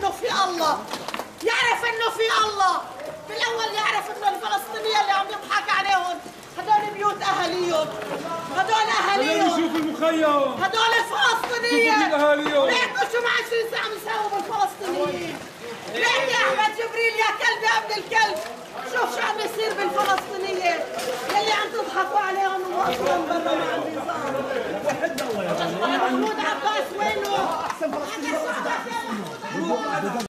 انه في الله، يعرف انه في الله. بالاول يعرف انه الفلسطينيه اللي عم يضحك عليهم هدول بيوت اهاليهم، هدول اهاليهم، شوف المخيم، هدول الفلسطينيه. شوفوا اهاليهم، ليكوا شو مع 20 ساعه عم يساووا بالفلسطينيين. ليك يا احمد جبريل يا كلب يا ابن الكلب، شوف شو عم يصير بالفلسطينيه يلي عم تضحكوا عليهم واصلا برا مع النظام. محمود عباس وينه؟